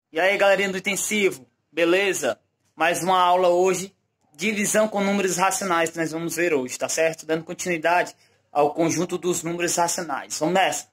E aí, galerinha do intensivo, beleza? Mais uma aula hoje, divisão com números racionais que nós vamos ver hoje, tá certo? Dando continuidade ao conjunto dos números racionais. Vamos nessa!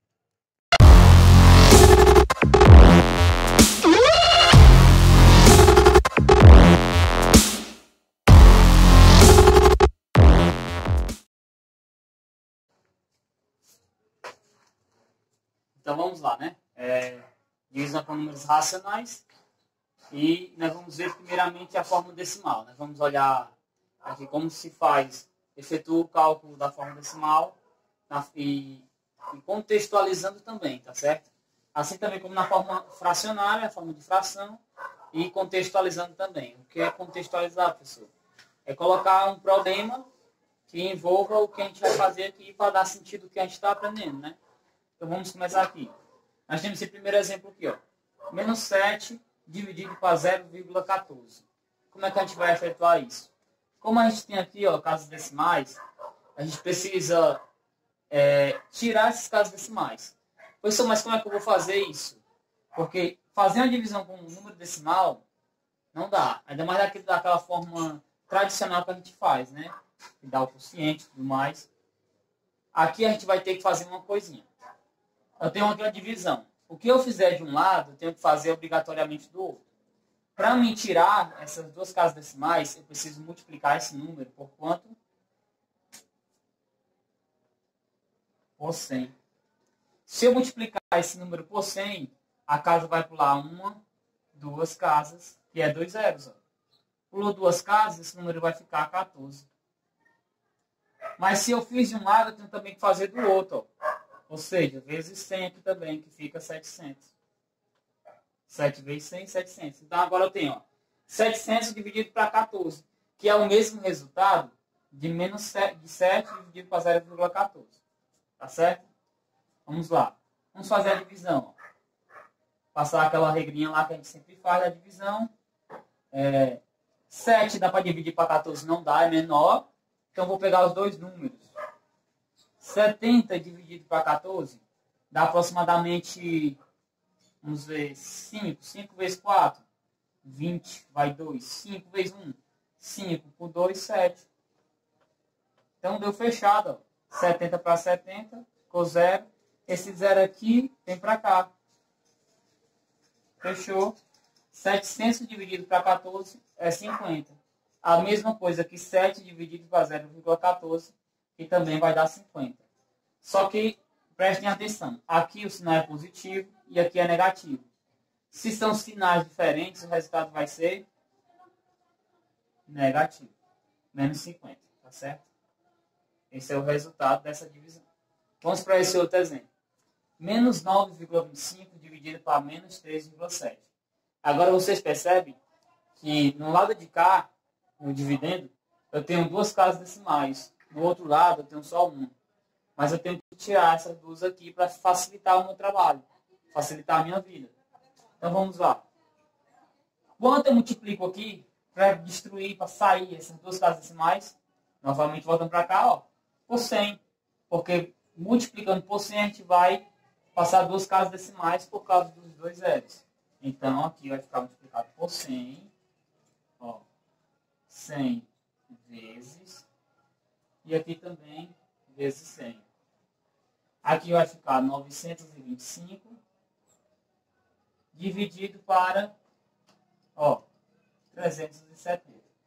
Então vamos lá, né? Divisão com números racionais. E nós vamos ver primeiramente a forma decimal. Nós vamos olhar aqui como se faz, efetua o cálculo da forma decimal e contextualizando também, tá certo? Assim também como na forma fracionária, a forma de fração, e contextualizando também. O que é contextualizar, professor? É colocar um problema que envolva o que a gente vai fazer aqui para dar sentido ao que a gente está aprendendo, né? Então vamos começar aqui. Nós temos esse primeiro exemplo aqui, ó. Menos 7 dividido para 0,14. Como é que a gente vai efetuar isso? Como a gente tem aqui, ó, casas decimais, a gente precisa tirar esses casas decimais. Professor, mas como é que eu vou fazer isso? Porque fazer uma divisão com um número decimal não dá. Ainda mais daquela forma tradicional que a gente faz, né? Que dá o quociente e tudo mais. Aqui a gente vai ter que fazer uma coisinha. Eu tenho aqui uma divisão. O que eu fizer de um lado, eu tenho que fazer obrigatoriamente do outro. Para me tirar essas duas casas decimais, eu preciso multiplicar esse número por quanto? Por 100. Se eu multiplicar esse número por 100, a casa vai pular uma, duas casas, que é 2 zeros. Ó. Pulou duas casas, esse número vai ficar 14. Mas se eu fiz de um lado, eu tenho também que fazer do outro. Ó. Ou seja, vezes 100 aqui também, que fica 700. 7 vezes 100, 700. Então agora eu tenho 700 dividido para 14, que é o mesmo resultado de menos 7 dividido para 0,14. Tá certo? Vamos lá. Vamos fazer a divisão. Ó. Passar aquela regrinha lá que a gente sempre faz, a divisão. 7 dá para dividir para 14, não dá, é menor. Então vou pegar os dois números. 70 dividido para 14 dá aproximadamente, vamos ver, 5. 5 vezes 4, 20, vai 2. 5 vezes 1, 5 por 2, 7. Então deu fechado. Ó. 70 para 70, ficou 0. Esse 0 aqui vem para cá. Fechou. 700 dividido para 14 é 50. A mesma coisa que 7 dividido para 0,14, que também vai dar 50. Só que, prestem atenção, aqui o sinal é positivo e aqui é negativo. Se são sinais diferentes, o resultado vai ser negativo. Menos 50, tá certo? Esse é o resultado dessa divisão. Vamos para esse outro exemplo. Menos 9,25 dividido para menos 3,7. Agora vocês percebem que no lado de cá, no dividendo, eu tenho duas casas decimais. Do outro lado, eu tenho só uma. Mas eu tenho que tirar essas duas aqui para facilitar o meu trabalho. Facilitar a minha vida. Então vamos lá. Quanto eu multiplico aqui para destruir, para sair essas duas casas decimais? Novamente voltando para cá, ó, por 100. Porque multiplicando por 100 a gente vai passar duas casas decimais por causa dos dois zeros. Então aqui vai ficar multiplicado por 100. Ó, 100 vezes. E aqui também vezes 100. Aqui vai ficar 925 dividido para 370.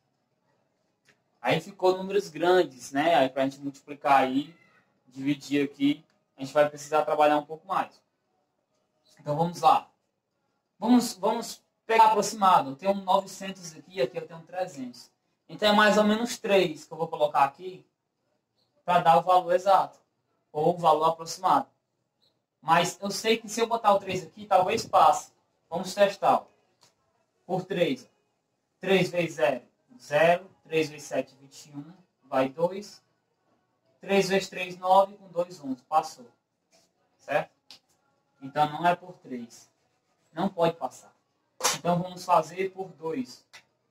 Aí ficou números grandes, né? Aí para a gente multiplicar aí, dividir aqui, a gente vai precisar trabalhar um pouco mais. Então vamos lá. Vamos pegar aproximado. Eu tenho 900 aqui eu tenho 300. Então é mais ou menos 3 que eu vou colocar aqui para dar o valor exato, ou o valor aproximado. Mas eu sei que se eu botar o 3 aqui, talvez passe. Vamos testar. Por 3. 3 vezes 0, 0. 3 vezes 7, 21. Vai 2. 3 vezes 3, 9. Com 2, 11. Passou. Certo? Então não é por 3. Não pode passar. Então vamos fazer por 2.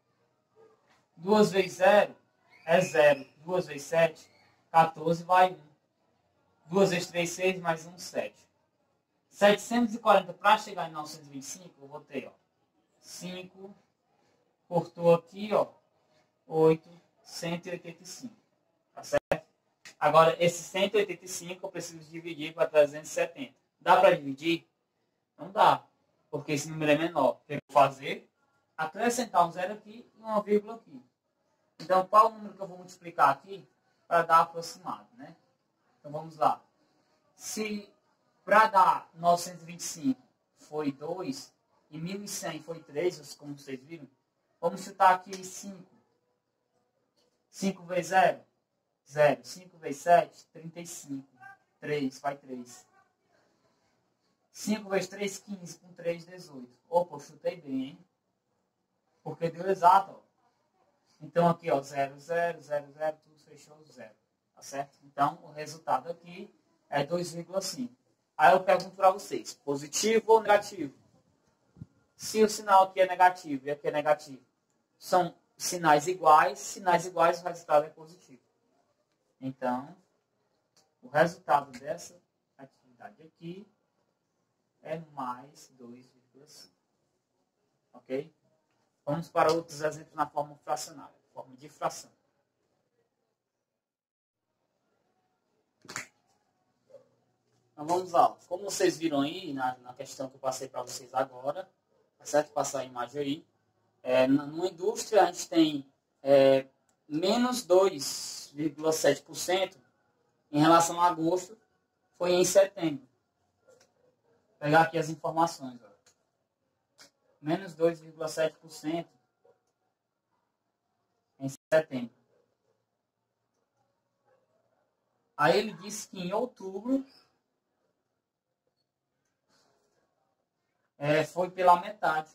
2 vezes 0 é 0. 2 vezes 7, 14, vai 1. 2 vezes 3, 6, mais 1, 7. 740 para chegar em 925, eu vou ter, ó, 5, cortou aqui, ó, 8, 185. Tá certo? Agora, esse 185 eu preciso dividir para 370. Dá para dividir? Não dá, porque esse número é menor. O que eu vou fazer? Acrescentar um zero aqui e uma vírgula aqui. Então, qual o número que eu vou multiplicar aqui para dar aproximado, né? Então, vamos lá. Se para dar 925 foi 2 e 1100 foi 3, como vocês viram, vamos chutar aqui 5. 5 vezes 0, 0. 5 vezes 7, 35. 3, vai 3. 5 vezes 3, 15. Com 3, 18. Opa, eu chutei bem, hein? Porque deu exato, ó. Então aqui, ó, 0, 0, 0, 0, tudo fechou 0. Tá certo? Então, o resultado aqui é 2,5. Aí eu pergunto para vocês, positivo ou negativo? Se o sinal aqui é negativo e aqui é negativo, são sinais iguais, o resultado é positivo. Então, o resultado dessa atividade aqui é mais 2,5. Ok? Vamos para outros exemplos na forma fracionária, forma de fração. Então vamos lá. Como vocês viram aí na questão que eu passei para vocês agora, tá certo? Passar a imagem aí. Numa indústria a gente tem menos 2,7% em relação a agosto, foi em setembro. Vou pegar aqui as informações. Ó. Menos 2,7% em setembro. Aí ele disse que em outubro foi pela metade.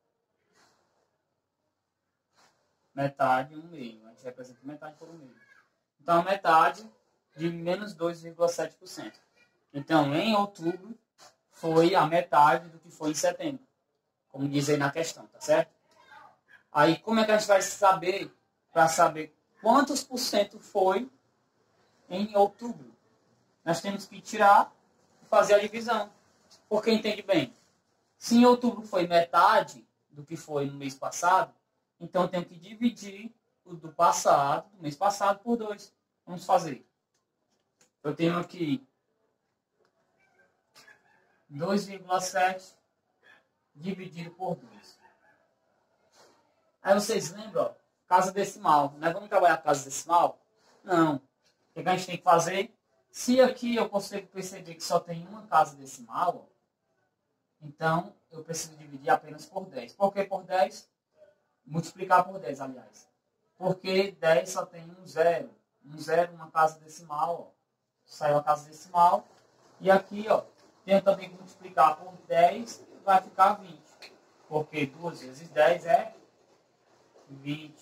Metade, 1,5. A gente representa metade por 1,5. Então, a metade de menos 2,7%. Então, em outubro, foi a metade do que foi em setembro. Como diz aí na questão, tá certo? Aí, como é que a gente vai saber, para saber quantos por cento foi em outubro? Nós temos que tirar e fazer a divisão. Porque entende bem, se em outubro foi metade do que foi no mês passado, então eu tenho que dividir o do passado, do mês passado, por 2. Vamos fazer. Eu tenho aqui 2,7 dividido por 2. Aí vocês lembram, ó, casa decimal. Nós vamos trabalhar casa decimal? Não. O que a gente tem que fazer? Se aqui eu consigo perceber que só tem uma casa decimal, ó, então eu preciso dividir apenas por 10. Por que por 10? Multiplicar por 10, aliás. Porque 10 só tem um zero. Um zero, uma casa decimal, ó. Saiu a casa decimal. E aqui, ó, tenho também que multiplicar por 10, vai ficar 20. Porque 2 vezes 10 é 20.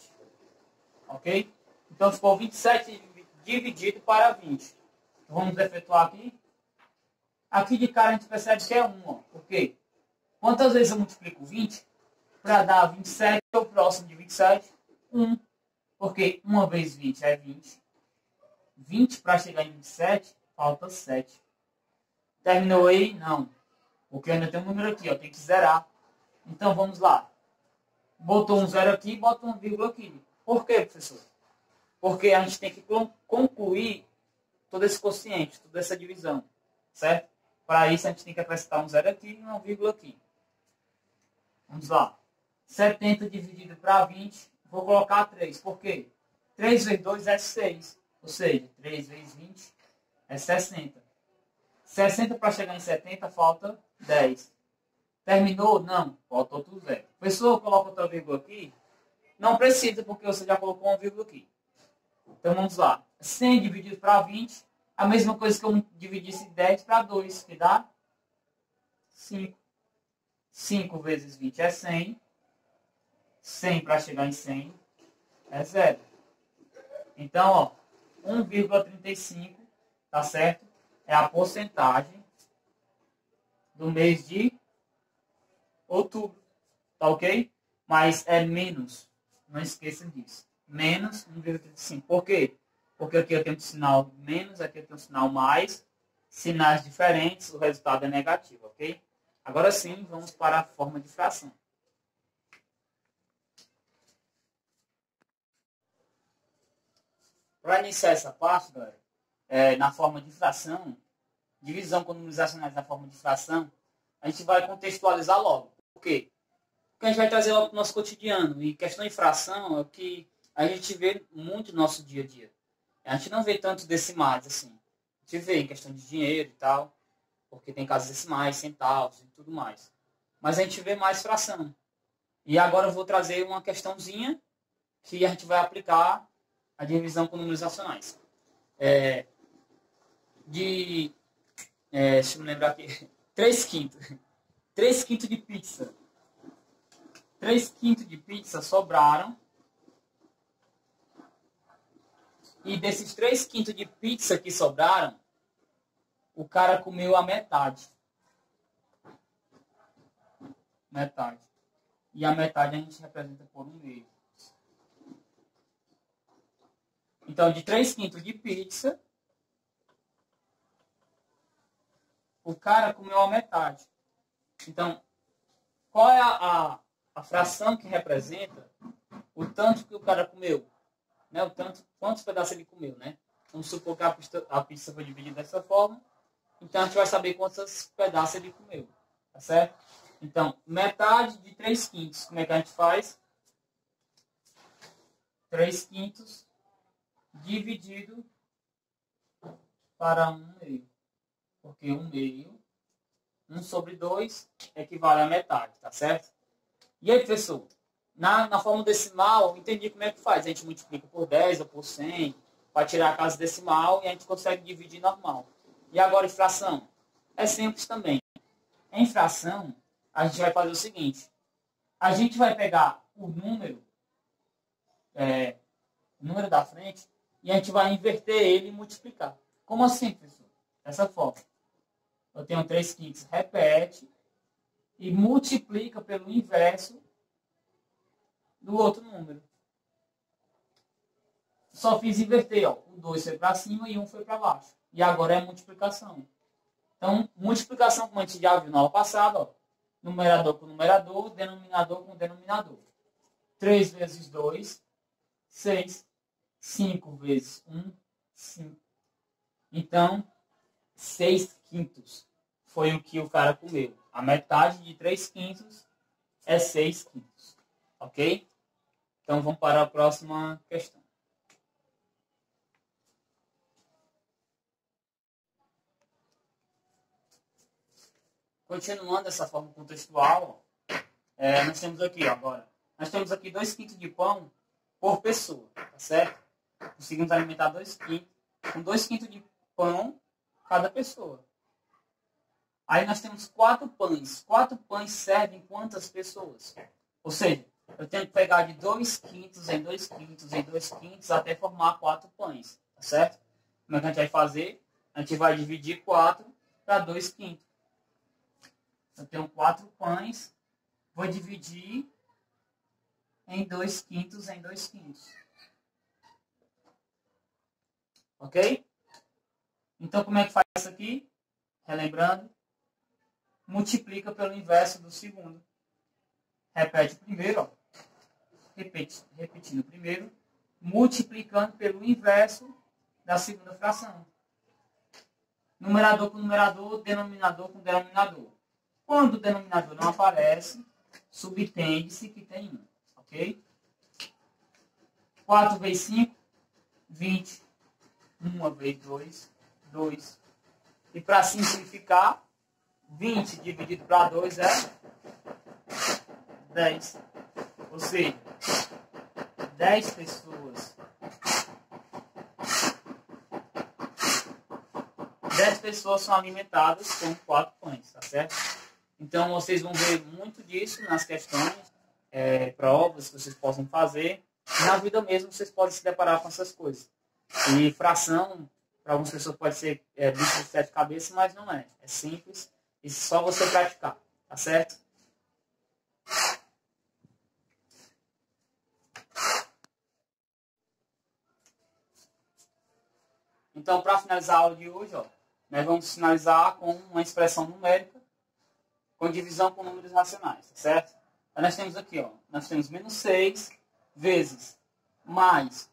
Ok? Então ficou 27 dividido para 20. Então, vamos efetuar aqui. Aqui de cara a gente percebe que é 1. Ó. Por quê? Quantas vezes eu multiplico 20? Para dar 27, é o próximo de 27, 1. Porque 1 vezes 20 é 20. 20 para chegar em 27, falta 7. Terminou aí? Não. Porque ainda tem um número aqui, ó, tem que zerar. Então vamos lá. Botou um zero aqui, bota uma vírgula aqui. Por quê, professor? Porque a gente tem que concluir todo esse quociente, toda essa divisão. Certo? Para isso a gente tem que acrescentar um zero aqui e uma vírgula aqui. Vamos lá. 70 dividido para 20, vou colocar 3. Por quê? 3 vezes 2 é 6. Ou seja, 3 vezes 20 é 60. 60 para chegar em 70, falta 10. Terminou? Não. Falta outro zero. Pessoa, coloca outra vírgula aqui? Não precisa, porque você já colocou uma vírgula aqui. Então, vamos lá. 100 dividido para 20, a mesma coisa que eu dividisse 10 para 2, que dá 5. 5 vezes 20 é 100. 100 para chegar em 100 é 0. Então, ó, 1,35, tá certo? É a porcentagem do mês de outubro, tá ok? Mas é menos, não esqueçam disso. Menos 1,35. Por quê? Porque aqui eu tenho um sinal menos, aqui eu tenho um sinal mais. sinais diferentes, o resultado é negativo, ok? Agora sim, vamos para a forma de fração. Para iniciar essa parte, galera, na forma de fração, divisão com números racionais na forma de fração, a gente vai contextualizar logo. Por quê? Porque a gente vai trazer logo para o nosso cotidiano. E questão de fração é o que a gente vê muito no nosso dia a dia. A gente não vê tanto decimais assim. A gente vê em questão de dinheiro e tal, porque tem casas decimais, centavos e tudo mais. Mas a gente vê mais fração. E agora eu vou trazer uma questãozinha que a gente vai aplicar a divisão com números racionais. Deixa eu me lembrar aqui. 3 quintos. 3 quintos de pizza. 3 quintos de pizza sobraram. E desses 3 quintos de pizza que sobraram, o cara comeu a metade. Metade. E a metade a gente representa por 1/2. Então, de 3 quintos de pizza, o cara comeu a metade. Então, qual é a fração que representa o tanto que o cara comeu? Né? O tanto, quantos pedaços ele comeu, né? Vamos supor que a pizza foi dividida dessa forma. Então, a gente vai saber quantos pedaços ele comeu. Tá certo? Então, metade de 3 quintos. Como é que a gente faz? 3 quintos dividido para 1/2. Porque 1/2, 1 sobre 2, equivale a metade, tá certo? E aí, professor, na forma decimal, eu entendi como é que faz. A gente multiplica por 10 ou por 100 para tirar a casa decimal e a gente consegue dividir normal. E agora, em fração? É simples também. Em fração, a gente vai fazer o seguinte. A gente vai pegar o número da frente, e a gente vai inverter ele e multiplicar. Como assim, professor? Dessa forma. Eu tenho 3 quintos, repete, e multiplica pelo inverso do outro número. Só fiz inverter, ó. O 2 foi para cima e 1 foi para baixo. E agora é multiplicação. Então, multiplicação, como a gente já viu na aula passada, ó. Numerador com numerador, denominador com denominador. 3 vezes 2, 6. 5 vezes 1, 5. Então, 6 quintos foi o que o cara comeu. A metade de 3 quintos é 6 quintos. Ok? Então, vamos para a próxima questão. Continuando essa forma contextual, nós temos aqui, ó, agora. Nós temos aqui 2 quintos de pão por pessoa, tá certo? Conseguimos alimentar 2 quintos, com 2 quintos de pão cada pessoa. Aí nós temos 4 pães. 4 pães servem quantas pessoas? Ou seja, eu tenho que pegar de 2 quintos em 2 quintos em 2 quintos até formar 4 pães, tá certo? Como é que a gente vai fazer? A gente vai dividir 4 para 2 quintos. Eu tenho 4 pães, vou dividir em 2 quintos em 2 quintos. Ok? Então, como é que faz isso aqui? Relembrando, multiplica pelo inverso do segundo. Repete primeiro, ó. Repetindo o primeiro, multiplicando pelo inverso da segunda fração. Numerador com numerador, denominador com denominador. Quando o denominador não aparece, subtende-se que tem 1. Ok? 4 vezes 5, 20. 1 vezes 2, 2. E para simplificar, 20 dividido para 2 é 10. Ou seja, 10 pessoas. 10 pessoas são alimentadas com 4 pães, tá certo? Então, vocês vão ver muito disso nas questões, provas que vocês possam fazer. Na vida mesmo, vocês podem se deparar com essas coisas. E fração, para algumas pessoas pode ser bicho de 7 cabeças, mas não é. É simples e só você praticar, tá certo? Então, para finalizar a aula de hoje, ó, nós vamos finalizar com uma expressão numérica com divisão por números racionais, tá certo? Aí nós temos aqui, ó, nós temos menos 6 vezes mais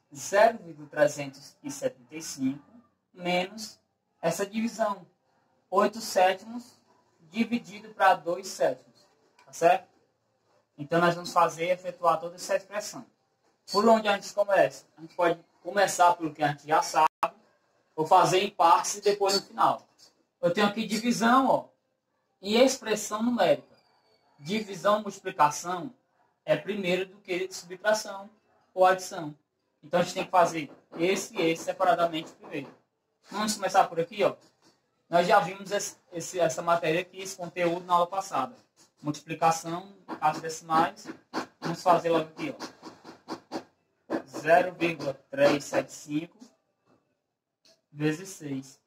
0,375 menos essa divisão, 8 sétimos dividido para 2 sétimos, tá certo? Então nós vamos efetuar toda essa expressão. Por onde a gente começa? A gente pode começar pelo que a gente já sabe, ou fazer em partes e depois no final. Eu tenho aqui divisão, ó, e expressão numérica. Divisão, multiplicação é primeiro do que subtração ou adição. Então a gente tem que fazer esse e esse separadamente primeiro. Vamos começar por aqui, ó. Nós já vimos essa matéria aqui, esse conteúdo na aula passada. Multiplicação, casas decimais. Vamos fazer logo aqui, ó. 0,375 vezes 6.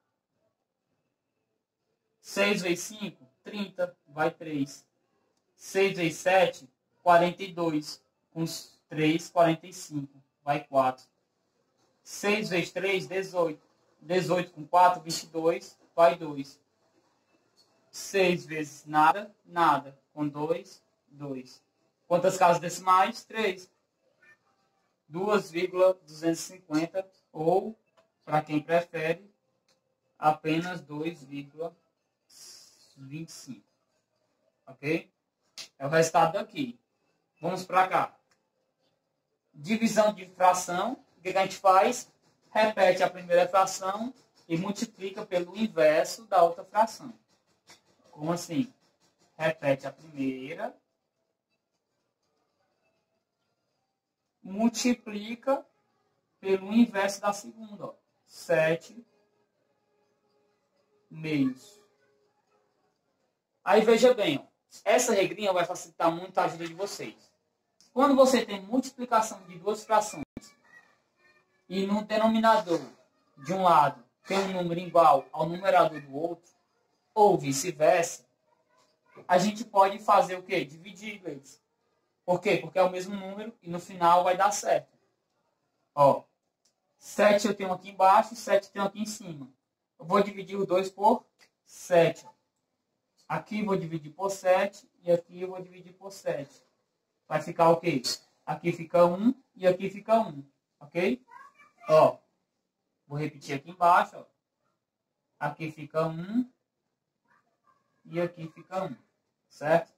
6 vezes 5, 30, vai 3. 6 vezes 7, 42. Com 3, 45, vai 4. 6 vezes 3, 18. 18 com 4, 22, vai 2. 6 vezes nada, nada. Com 2, 2. Quantas casas decimais? 3. 2,250 ou, para quem prefere, apenas 2,25. Ok? É o resultado daqui. Vamos para cá. Divisão de fração. O que a gente faz? Repete a primeira fração e multiplica pelo inverso da outra fração. Como assim? Repete a primeira, multiplica pelo inverso da segunda. Ó. 7 meios. Aí veja bem, ó, essa regrinha vai facilitar muito a ajuda de vocês. Quando você tem multiplicação de duas frações e no denominador de um lado tem um número igual ao numerador do outro, ou vice-versa, a gente pode fazer o quê? Dividir eles. Por quê? Porque é o mesmo número e no final vai dar certo. Ó, 7 eu tenho aqui embaixo e 7 eu tenho aqui em cima. Eu vou dividir os dois por 7. Aqui eu vou dividir por 7 e aqui eu vou dividir por 7. Vai ficar o quê? Aqui fica 1 e aqui fica 1. Ok? Ó, vou repetir aqui embaixo. Ó. Aqui fica 1 e aqui fica 1. Certo?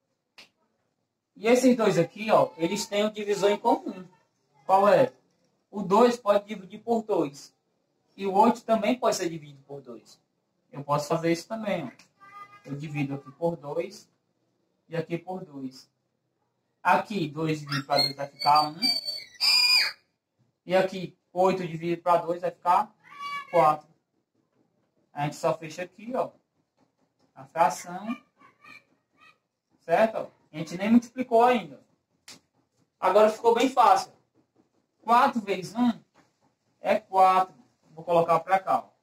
E esses dois aqui, ó, eles têm um divisor em comum. Qual é? O 2 pode dividir por 2. E o 8 também pode ser dividido por 2. Eu posso fazer isso também. Ó. Eu divido aqui por 2 e aqui por 2. Aqui, 2 dividido para 2 vai ficar 1. E aqui, 8 dividido para 2 vai ficar 4. A gente só fecha aqui, ó, a fração. Certo? Ó. A gente nem multiplicou ainda. Agora ficou bem fácil. 4 vezes 1 é 4. Vou colocar para cá. Ó.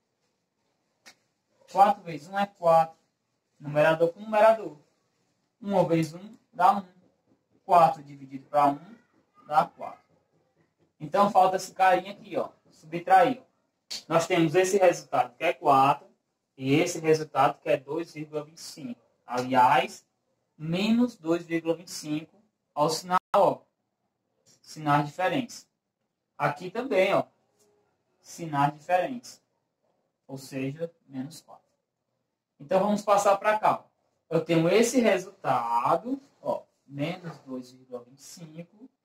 4 vezes 1 é 4. Numerador com numerador. 1 vezes 1 dá 1. 4 dividido para 1 dá 4. Então falta esse carinha aqui, ó. Subtrair. Ó. Nós temos esse resultado que é 4 e esse resultado que é 2,25. Aliás, menos 2,25 ao sinal, ó. Sinais diferentes. Aqui também, ó. Sinais diferentes. Ou seja, menos 4. Então, vamos passar para cá. Ó. Eu tenho esse resultado, ó, menos 2,25,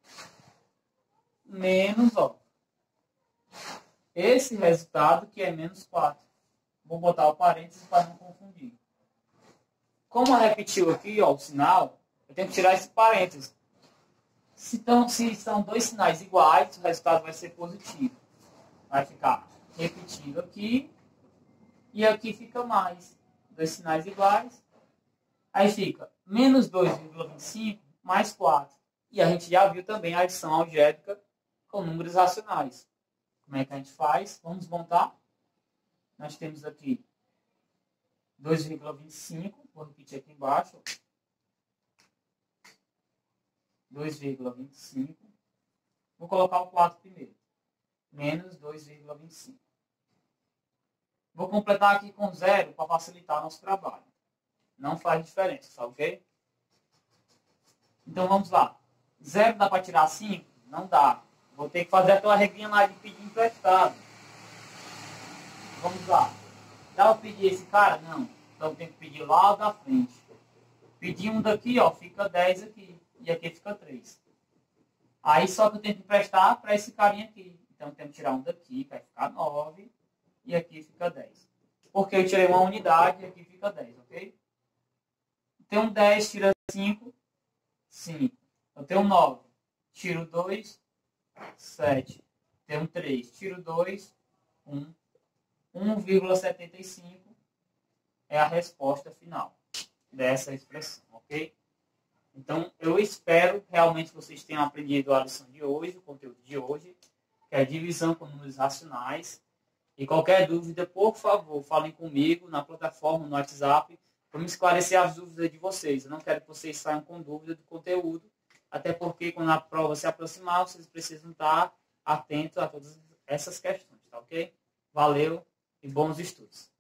menos, ó, esse resultado que é menos 4. Vou botar o parênteses para não confundir. Como repetiu aqui, ó, o sinal, eu tenho que tirar esse parênteses. Se são dois sinais iguais, o resultado vai ser positivo. Vai ficar repetido aqui e aqui fica mais. Dois sinais iguais. Aí fica menos 2,25 mais 4. E a gente já viu também a adição algébrica com números racionais. Como é que a gente faz? Vamos montar. Nós temos aqui 2,25. Vou repetir aqui embaixo. 2,25. Vou colocar o 4 primeiro. Menos 2,25. Vou completar aqui com 0 para facilitar nosso trabalho. Não faz diferença, tá ok? Então vamos lá. 0 dá para tirar 5? Não dá. Vou ter que fazer aquela regrinha lá de pedir emprestado. Vamos lá. Dá para pedir esse cara? Não. Então tem que pedir lá da frente. Pedir um daqui, ó, fica 10 aqui. E aqui fica 3. Aí só que eu tenho que emprestar para esse carinha aqui. Então eu tenho que tirar um daqui, vai ficar 9. E aqui fica 10. Porque eu tirei uma unidade e aqui fica 10, ok? Tenho 10, tira 5, 5. Eu tenho 9, tiro 2, 7. Tenho 3, tiro 2, 1. 1,75 é a resposta final dessa expressão, ok? Então, eu espero realmente que vocês tenham aprendido a lição de hoje, o conteúdo de hoje, que é a divisão com números racionais. E qualquer dúvida, por favor, falem comigo na plataforma, no WhatsApp, para me esclarecer as dúvidas de vocês. Eu não quero que vocês saiam com dúvida do conteúdo, até porque quando a prova se aproximar, vocês precisam estar atentos a todas essas questões, tá ok? Valeu e bons estudos!